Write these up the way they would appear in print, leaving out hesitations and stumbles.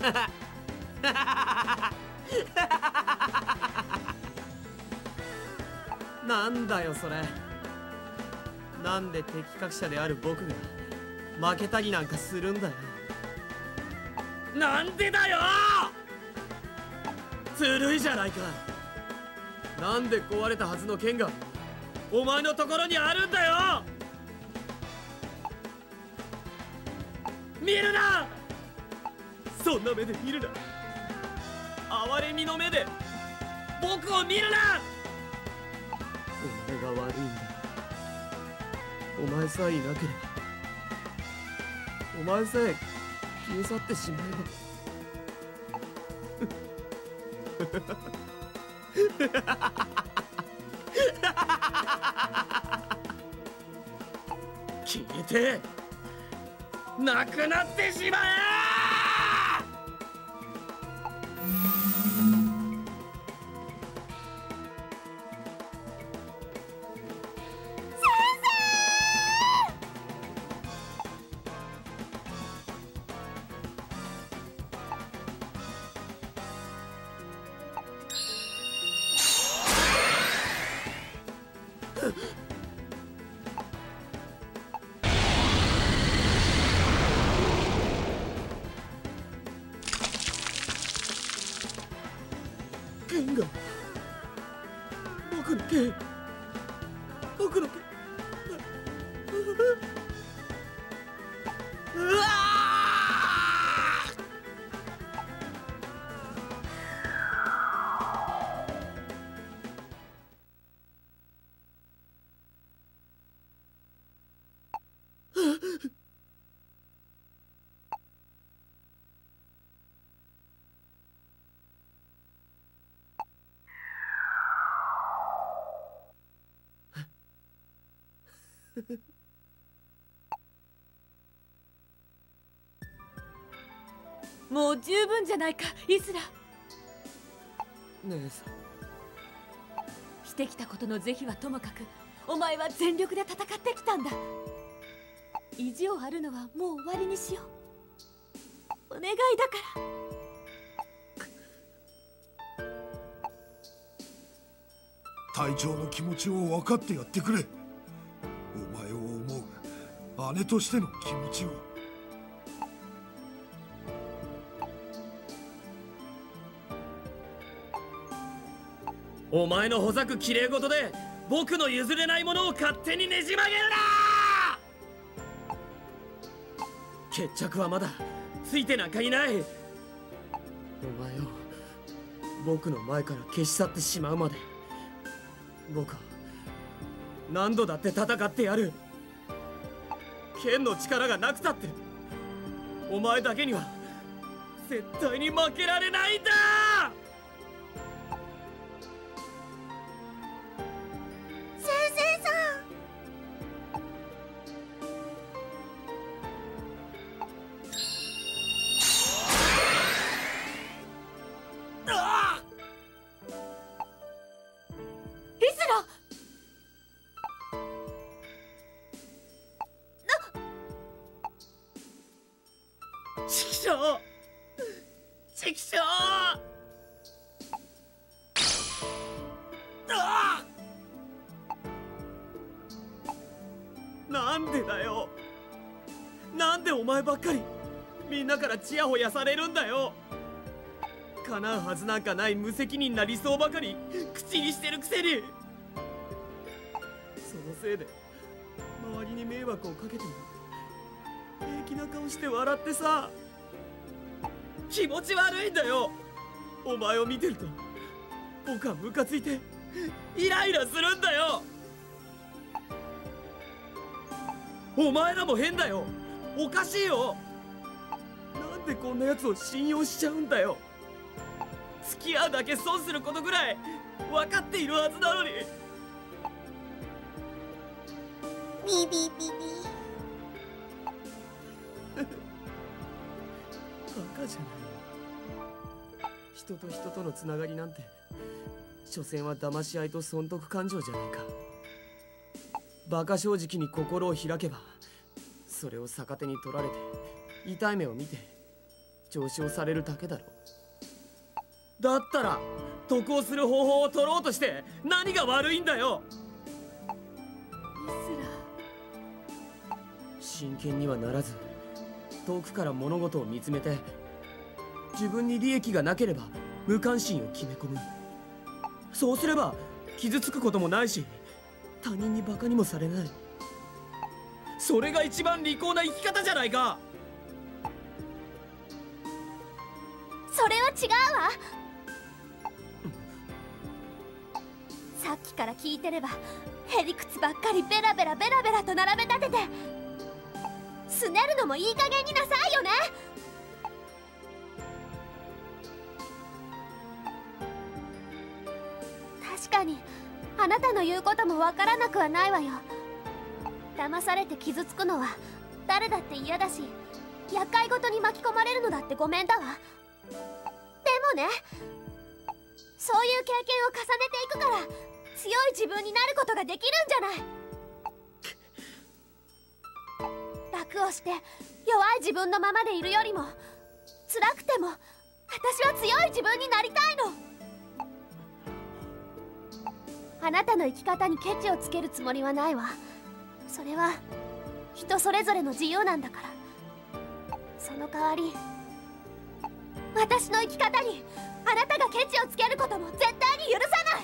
なんだよそれ。なんで敵格者である僕が負けたりなんかするんだよ。なんでだよ。ずるいじゃないか。なんで壊れたはずの剣がお前のところにあるんだよ。見るな。そんな目で見るな。哀れみの目で僕を見るな。お前が悪いんだ。お前さえいなければ、お前さえ消え去ってしまえば。消えてなくなってしまえ。剣が、僕の剣、僕の剣、うわもう十分じゃないか、イスラ。 姉さん、 してきたことの是非はともかく、お前は全力で戦ってきたんだ。意地を張るのはもう終わりにしよう。お願いだから。 隊長の気持ちを分かってやってくれ。お前を思う姉としての気持ちを。 お前のほざくきれい事で僕の譲れないものを勝手にねじ曲げるな。決着はまだついてなんかいない。お前を僕の前から消し去ってしまうまで僕は何度だって戦ってやる。剣の力がなくたってお前だけには絶対に負けられないんだ。チキショー！なんでだよ。なんでお前ばっかりみんなからチヤホヤされるんだよ。叶うはずなんかない無責任な理想ばかり口にしてるくせに。そのせいで周りに迷惑をかけても平気な顔して笑ってさ。気持ち悪いんだよ。お前を見てると僕はムカついてイライラするんだよ。お前らも変だよ。おかしいよ。なんでこんなやつを信用しちゃうんだよ。付き合うだけ損することぐらい分かっているはずなのに。 ビビビビバカじゃない。人と人とのつながりなんて所詮は騙し合いと損得感情じゃないか。バカ正直に心を開けばそれを逆手に取られて痛い目を見て上昇されるだけだろ。だったら得をする方法を取ろうとして何が悪いんだよ。真剣にはならず、遠くから物事を見つめて、自分に利益がなければ無関心を決め込む。そうすれば傷つくこともないし、他人にバカにもされない。それが一番利口な生き方じゃないか。 それは違うわ。さっきから聞いてればへりくつばっかりベラベラベラベラと並べ立てて、すねるのもいい加減になさいよね。確かにあなたの言うこともわからなくはないわよ。騙されて傷つくのは誰だって嫌だし、厄介ごとに巻き込まれるのだってごめんだわ。でもね、そういう経験を重ねていくから強い自分になることができるんじゃない。楽をして弱い自分のままでいるよりも、辛くても私は強い自分になりたいの。あなたの生き方にケチをつけるつもりはないわ。それは人それぞれの自由なんだから。その代わり私の生き方にあなたがケチをつけることも絶対に許さない。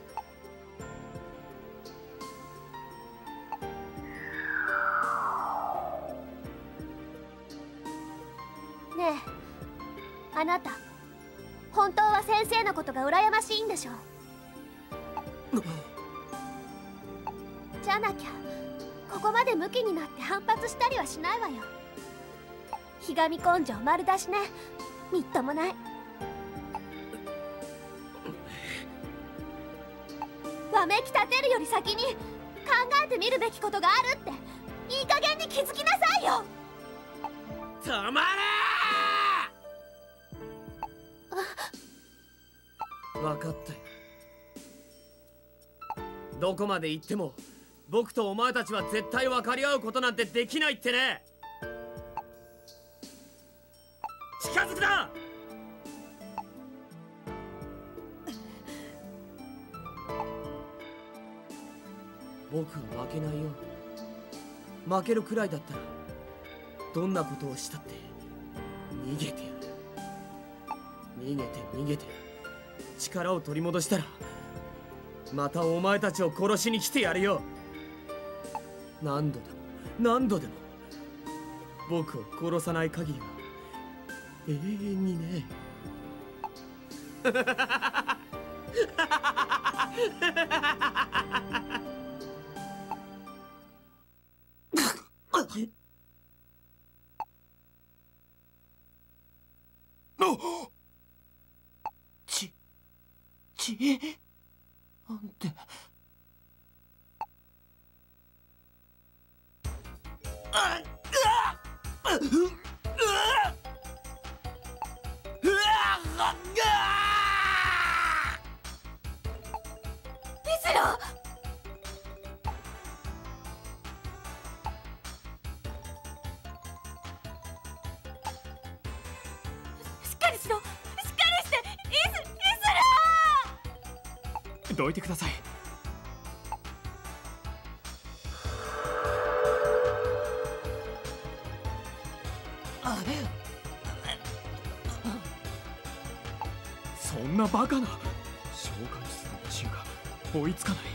ねえ、あなた本当は先生のことが羨ましいんでしょ。じゃなきゃここまでムキになって反発したりはしないわよ。ひがみ根性丸出しね。みっともない。わめき立てるより先に考えてみるべきことがあるっていい加減に気づきなさいよ。 止まれ。分かったよ。どこまで行っても僕とお前たちは絶対分かり合うことなんてできないってね。近づくな。僕は負けないよ。負けるくらいだったらどんなことをしたって逃げてやる。逃げて逃げて力を取り戻したらまたお前たちを殺しに来てやるよ。何度でも何度でも僕を殺さない限りは永遠にね。なんて。 ミスロ、しっかりしろ、しっかりしてイスロ。 どいてください。そんなバカな。召喚するマシンが追いつかない。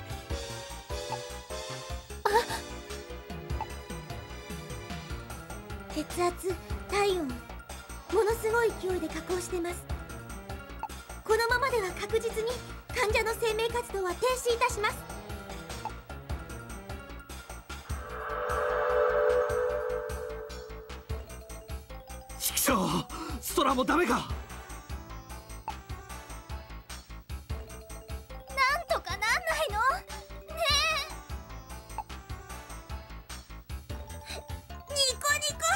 血圧、体温、ものすごい勢いで下降してます。このままでは確実に患者の生命活動は停止いたします。 ちくしょう、ソラもダメか。 なんとかなんないのねえ。ニコニコ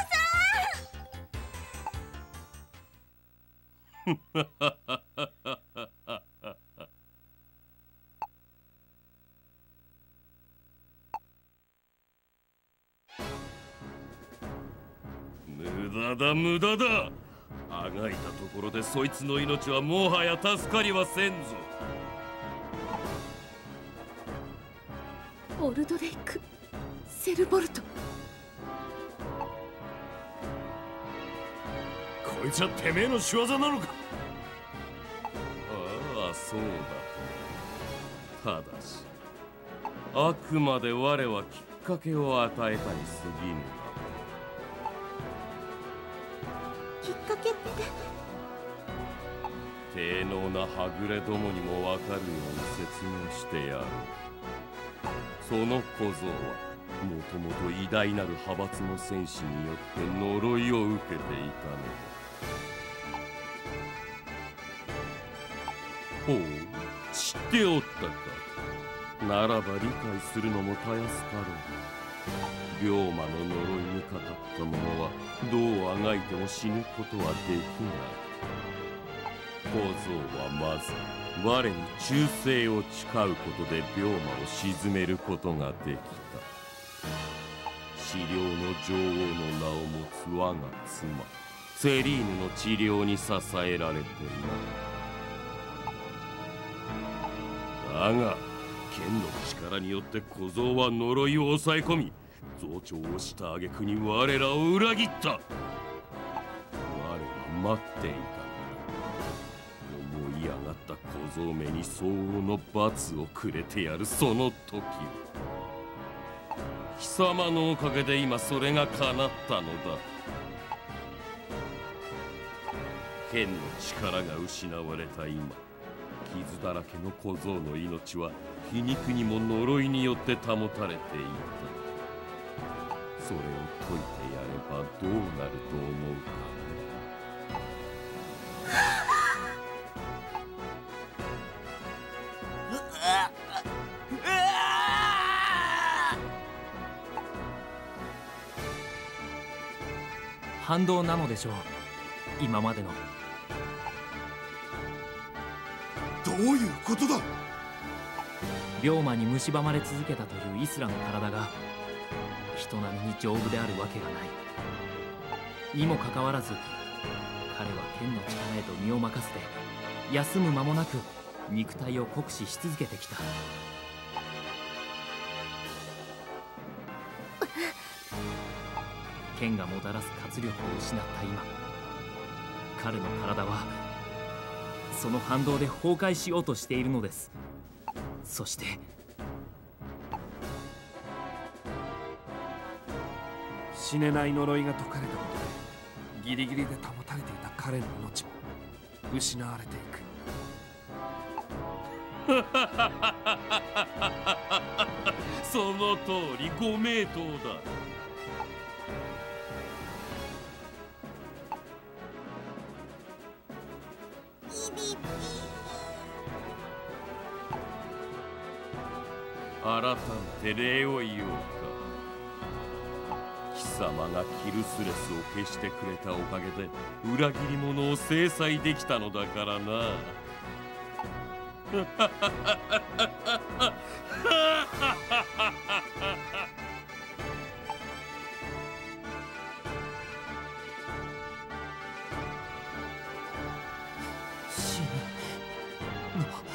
無駄だ無駄だ。 あがいたところでそいつの命はもはや助かりはせんぞ。 オルドレイク・セルボルト。 こいつはてめえの仕業なのか。ああ、そうだ。ただしあくまで我はきっかけを与えたに過ぎぬ。 きっかけって低能なはぐれどもにもわかるように説明してやる。その小僧はもともと偉大なる派閥の戦士によって呪いを受けていたのだ。ほう、知っておったか。ならば理解するのもたやすかろう。病魔の呪いにかかった者はどうあがいても死ぬことはできない。小僧はまず我に忠誠を誓うことで病魔を鎮めることができた。治療の女王の名を持つ我が妻セリーヌの治療に支えられてな。だが剣の力によって小僧は呪いを抑え込み、増長をした挙句に我らを裏切った。我は待っていたのだ。思い上がった小僧めに相応の罰をくれてやるその時を。貴様のおかげで今それが叶ったのだ。剣の力が失われた今、傷だらけの小僧の命は皮肉にも呪いによって保たれていた。それを解いてやればどうなると思うか。 反動なのでしょう、今までの。 どういうことだ。 病魔に蝕まれ続けたというイスラの体が人並みに丈夫であるわけがない。にもかかわらず彼は剣の力へと身を任せて休む間もなく肉体を酷使し続けてきた。剣がもたらす活力を失った今、彼の体はその反動で崩壊しようとしているのです。そして死ねない呪いが解かれたことでギリギリで保たれていた彼の命も失われていく。 その通りご名答だ。改めて礼を言おうか。貴様がキルスレスを消してくれたおかげで裏切り者を制裁できたのだからな。 死ぬの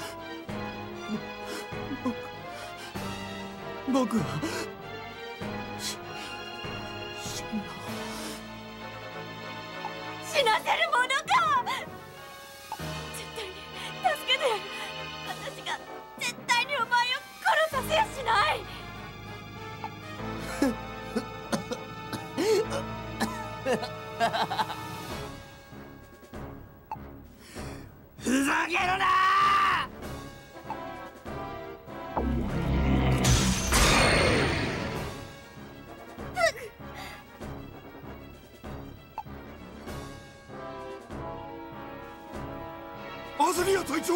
僕は死なせるものか。絶対に助けて。私が絶対にお前を殺させやしない。 ふざけるな。 アザリア隊長。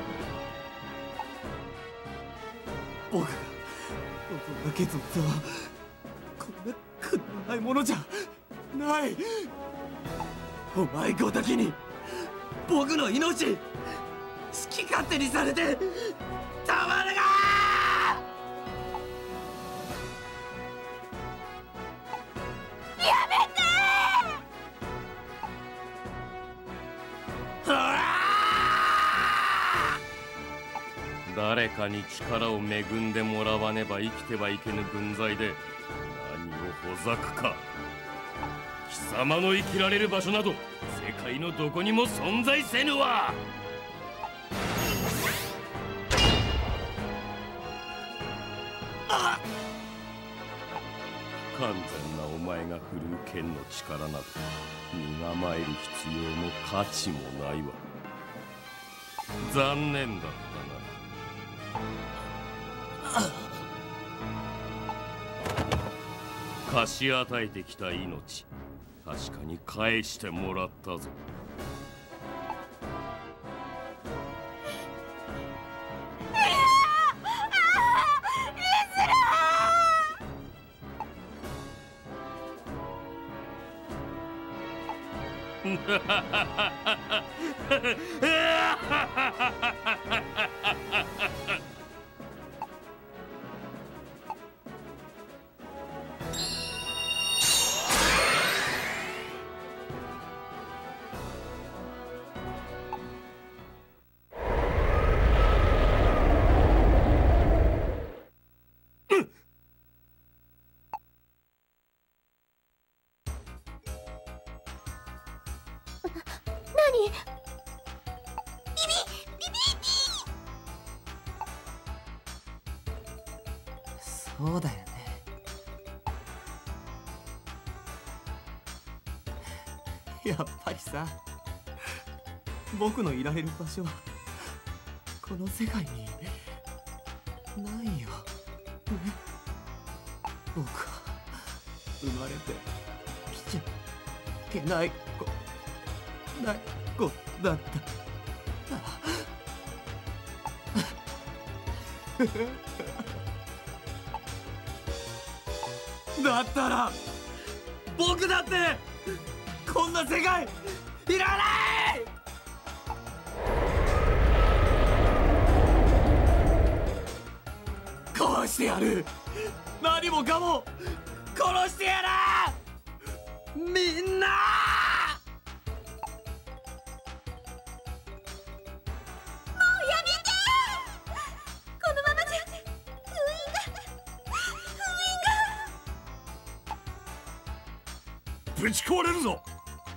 僕が望んだ結末はこんなくだらないものじゃない。お前ごときに僕の命好き勝手にされてたまるか。 やめて。 誰かに力を恵んでもらわねば生きてはいけぬ分際で何をほざくか。貴様の生きられる場所など世界のどこにも存在せぬわ。不完全なお前が振るう剣の力など身構える必要も価値もないわ。残念だったな。貸し与えてきた命、確かに返してもらったぞ。 そうだよね。やっぱりさ、僕のいられる場所はこの世界にないよ、ね、僕は生まれてきちゃいけない子だっただったら僕だってこんな世界いらない！殺してやる！何もかも殺してやる！みんな！ ぶち壊れるぞ。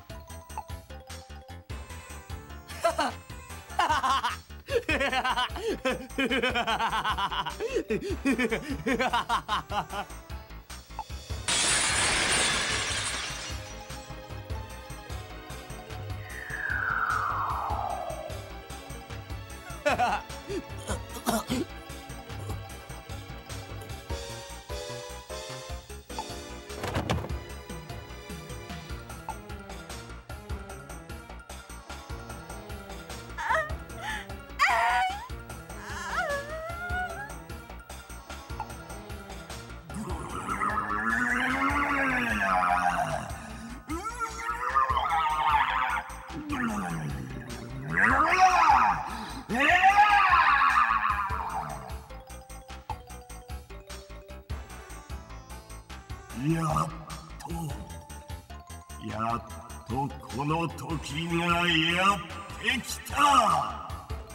やっとこの時がやってきた。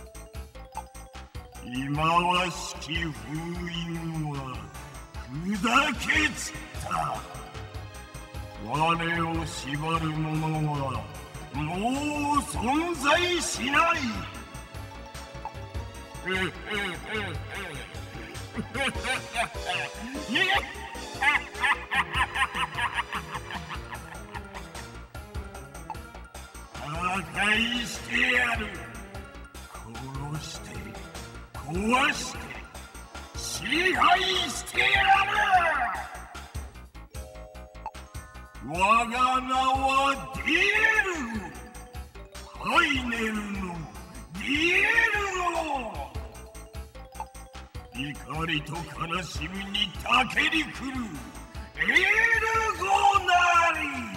忌まわしき封印は砕け散った。我を縛る者はもう存在しない。破壊してやる。殺して壊して支配してやる。我が名はディエル。ハイネルのディエルゴ。怒りと悲しみにたけりくるエルゴなり。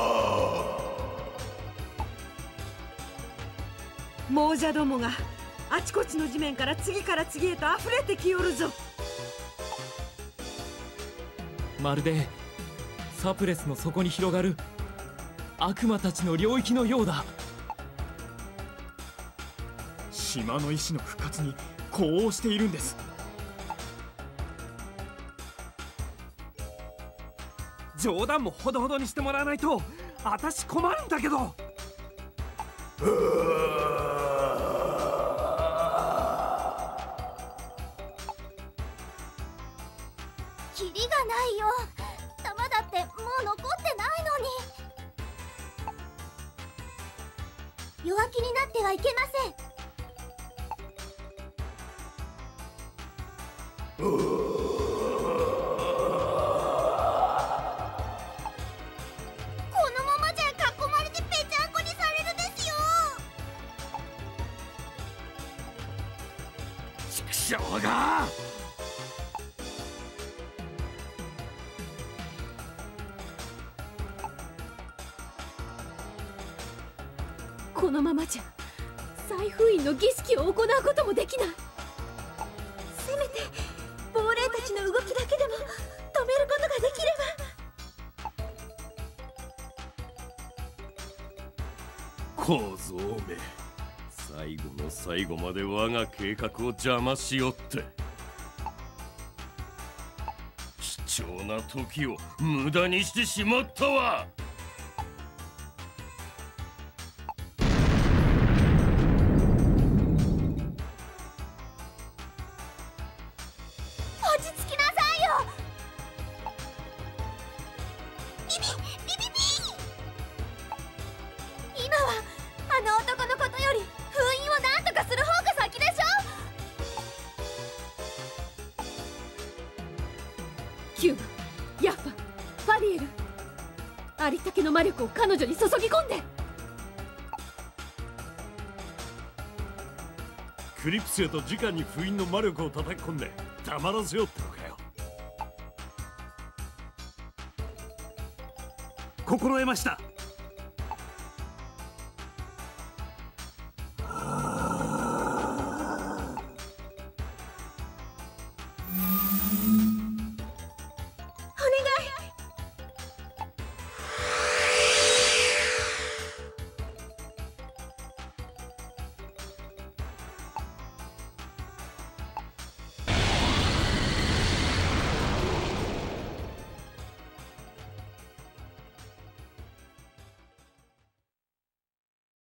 亡者どもがあちこちの地面から次から次へと溢れてきよるぞ。 まるでサプレスの底に広がる悪魔たちの領域のようだ。 島の意志の復活に呼応しているんです。 冗談もほどほどにしてもらわないと私困るんだけど。 キリがないよ。弾だってもう残ってないのに。弱気になってはいけません。このままじゃ囲まれてぺちゃんこにされるですよ。 畜生が！ このままじゃ再封印の儀式を行うこともできない。 せめて亡霊たちの動きだけでも止めることができれば。 小僧め、最後の最後まで我が計画を邪魔しよって。貴重な時を無駄にしてしまったわ。 落ち着きなさいよ。ビビビビビ。今はあの男のことより封印を何とかする方が先でしょ。 キューバ、ヤッファ、ファリエル、ありったけの魔力を彼女に注ぎ込んで。 クリプスへと直に封印の魔力を叩き込んで黙らせようってのかよ。 心得ました。